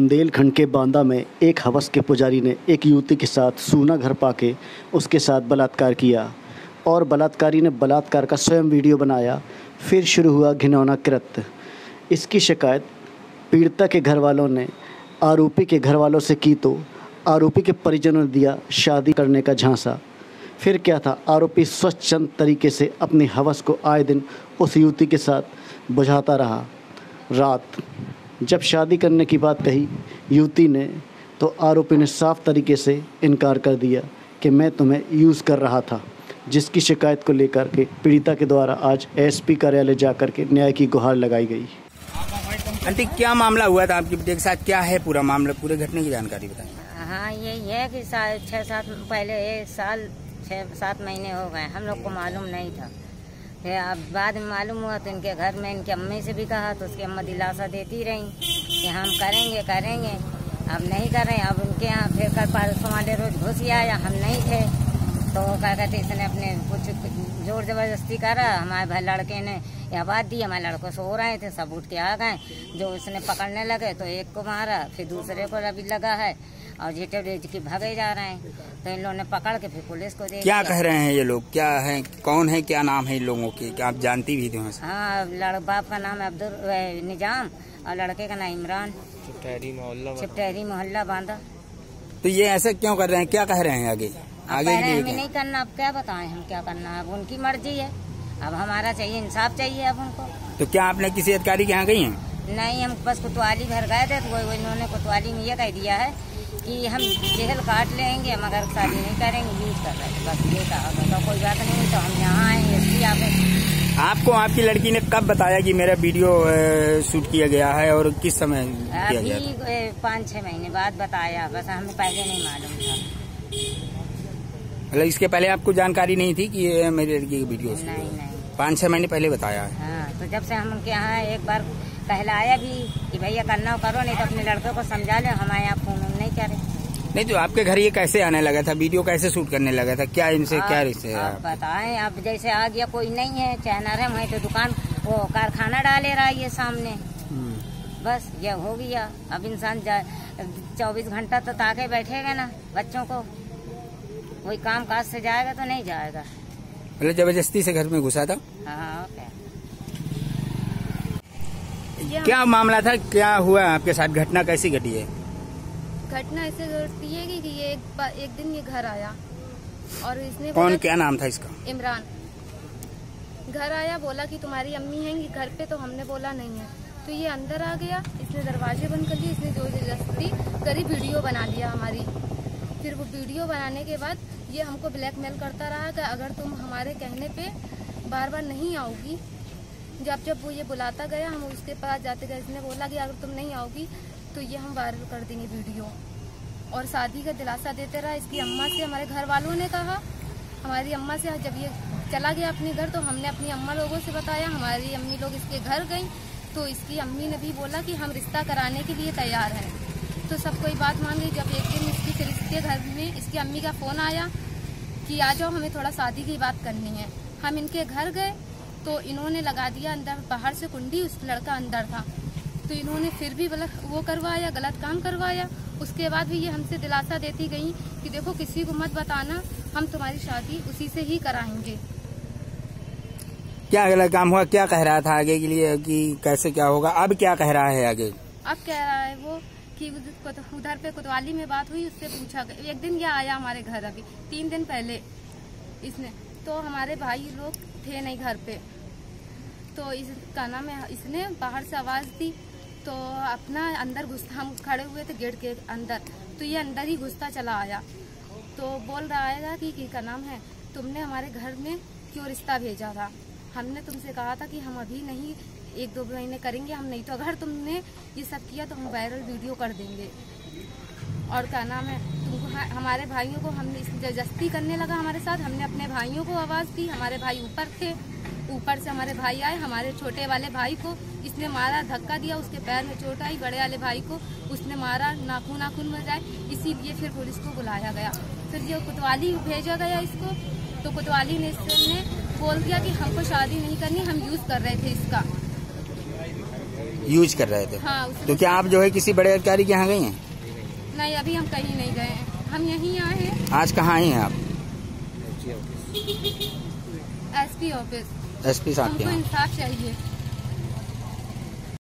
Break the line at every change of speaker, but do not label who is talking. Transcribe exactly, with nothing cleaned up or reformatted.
बुंदेलखंड के बांदा में एक हवस के पुजारी ने एक युवती के साथ सूना घर पाके उसके साथ बलात्कार किया और बलात्कारी ने बलात्कार का स्वयं वीडियो बनाया। फिर शुरू हुआ घिनौना कृत्य। इसकी शिकायत पीड़िता के घर वालों ने आरोपी के घर वालों से की तो आरोपी के परिजनों ने दिया शादी करने का झांसा। फिर क्या था, आरोपी स्वच्छंद तरीके से अपनी हवस को आए दिन उस युवती के साथ बुझाता रहा। रात जब शादी करने की बात कही युवती ने तो आरोपी ने साफ तरीके से इनकार कर दिया कि मैं तुम्हें यूज़ कर रहा था, जिसकी शिकायत को लेकर के पीड़िता के द्वारा आज एसपी कार्यालय जाकर के न्याय की गुहार लगाई गई।
आंटी, क्या मामला हुआ था आपकी बेटे के साथ? क्या है पूरा मामला, पूरे घटने की जानकारी बताएं।
हाँ, यही है कि छः सात पहले एक साल छः सात महीने हो गए, हम लोग को मालूम नहीं था। फिर अब बाद में मालूम हुआ तो इनके घर में इनकी अम्मी से भी कहा तो उसकी अम्मा दिलासा देती रही कि हम करेंगे करेंगे अब नहीं कर रहे। अब उनके यहाँ फिर कल परसों वाले रोज घुस आया, हम नहीं थे तो क्या कहते इसने अपने कुछ जोर जबरदस्ती करा। हमारे भाई लड़के ने यह बात दी, हमारे लड़कों सो रहे थे, सब उठ के आ गए। जो उसने पकड़ने लगे तो एक को मारा, फिर दूसरे को अभी लगा है और जीटे रेज की भागे जा रहे हैं। तो इन लोगों ने पकड़ के फिर पुलिस को दे
क्या कह रहे हैं ये लोग? क्या है, कौन है, क्या नाम है इन लोगों के? क्या आप जानती भी थे?
हाँ, लड़ बाप का नाम है अब्दुल निजाम और लड़के का नाम इमरान। चिपटहरी मोहल्ला चिपटहरी मोहल्ला बांदा।
तो ये ऐसे क्यों कर रहे हैं, क्या कह रहे हैं आगे?
आगे हमें नहीं करना, अब क्या बताएं हम क्या करना है, अब उनकी मर्जी है। अब हमारा चाहिए इंसाफ चाहिए अब उनको।
तो क्या आपने किसी अधिकारी के यहाँ गई हैं?
नहीं, हम बस कोतवाली घर गए थे तो वो इन्होंने कोतवाली में ये कह दिया है कि हम जेल काट लेंगे मगर शादी नहीं करेंगे, यूज कर रहे थे, बस ये कहा। तो कोई बात नहीं, तो हम यहाँ आए एसपी ऑफिस।
आपको आपकी लड़की ने कब बताया कि मेरा वीडियो शूट किया गया है और किस समय किया गया?
अभी पाँच छह महीने बाद बताया, बस हमें पहले नहीं मालूम था।
मतलब इसके पहले आपको जानकारी नहीं थी कि ये मेरी लड़की की वीडियो?
नहीं नहीं,
पाँच छह महीने पहले बताया है।
हाँ, तो जब से हम उनके यहाँ एक बार कहलाया भी कि भैया करना करो, नहीं तो अपने लड़के को समझा लो, हमारे यहाँ फोन नहीं करे।
नहीं तो आपके घर ये कैसे आने लगा था, वीडियो कैसे शूट करने लगा था? क्या इनसे क्या रिश्ते?
आप बताएं, अब जैसे आ गया कोई नहीं है, चाहे नरम है तो दुकान वो कारखाना डाले रहा है ये सामने, बस ये हो गया। अब इंसान चौबीस घंटा तो ताके बैठेगा ना, बच्चों को वही काम काज से जाएगा तो नहीं जाएगा।
मतलब जबरदस्ती से घर में घुसा था?
हाँ, ओके।
क्या मामला था, क्या हुआ आपके साथ, घटना कैसी घटी है?
घटना ऐसे घटती है कि ये एक, एक दिन ये घर आया और इसने
कौन, क्या नाम था इसका?
इमरान। घर आया, बोला कि तुम्हारी अम्मी है घर पे, तो हमने बोला नहीं है। तो ये अंदर आ गया, इसने दरवाजे बंद कर लिए, इसने जोर जबरदस्ती करी वीडियो बना लिया हमारी। फिर वो वीडियो बनाने के बाद ये हमको ब्लैकमेल करता रहा कि अगर तुम हमारे कहने पे बार बार नहीं आओगी, जब जब वो ये बुलाता गया हम उसके पास जाते गए, इसने बोला कि अगर तुम नहीं आओगी तो ये हम वायरल कर देंगे वीडियो, और शादी का दिलासा देते रहा। इसकी अम्मा से, हमारे घर वालों ने कहा, हमारी अम्मा से जब ये चला गया अपने घर तो हमने अपनी अम्मा लोगों से बताया, हमारी अम्मी लोग इसके घर गई तो इसकी अम्मी ने भी बोला कि हम रिश्ता कराने के लिए तैयार हैं। तो सब कोई बात मान गई। जब एक दिन इसकी फिर इसके घर में इसकी अम्मी का फ़ोन आया कि आ जाओ, हमें थोड़ा शादी की बात करनी है। हम इनके घर गए तो इन्होंने लगा दिया अंदर, बाहर से कुंडी, उस लड़का अंदर था तो इन्होंने फिर भी वो करवाया, गलत काम करवाया। उसके बाद भी ये हमसे दिलासा देती गई कि देखो किसी को मत बताना, हम तुम्हारी शादी उसी से ही कराएंगे।
क्या गलत काम हुआ, क्या कह रहा था आगे के लिए कि कैसे क्या होगा? अब क्या कह रहा है आगे?
अब कह रहा है वो कि उधर पे कोतवाली में बात हुई, उससे पूछा, एक दिन ये आया हमारे घर, अभी तीन दिन पहले इसने, तो हमारे भाई लोग थे नहीं घर पे, तो इसका नाम है, इसने बाहर से आवाज दी तो अपना अंदर घुसता, हम खड़े हुए थे गेट के अंदर, तो ये अंदर ही घुसता चला आया। तो बोल रहा है कि, कि का नाम है, तुमने हमारे घर में क्यों रिश्ता भेजा था? हमने तुमसे कहा था कि हम अभी नहीं, एक दो महीने करेंगे हम, नहीं तो अगर तुमने ये सब किया तो हम वायरल वीडियो कर देंगे। और क्या नाम है, तुमको हमारे भाइयों को हमने जबरदस्ती करने लगा हमारे साथ, हमने अपने भाइयों को आवाज़ दी, हमारे भाई ऊपर थे, ऊपर से हमारे भाई आए, हमारे छोटे वाले भाई को इसने मारा, धक्का दिया, उसके पैर में चोट आई, बड़े वाले भाई को उसने मारा, नाखून नाखून में जाए, इसीलिए फिर पुलिस को बुलाया गया। फिर ये कोतवाली भेजा गया इसको, तो कोतवाली ने इसने बोल दिया कि हमको शादी नहीं करनी, हम यूज़ कर रहे थे इसका।
यूज कर रहे थे।
हाँ, उसी
तो क्या आप जो है किसी बड़े अधिकारी के यहाँ गई हैं?
नहीं, अभी हम कहीं नहीं गए हैं, हम यहीं आए हैं।
आज कहाँ आई हैं आप?
SP office.
एसपी साहब के
हमको
यहाँ।
इंसाफ चाहिए।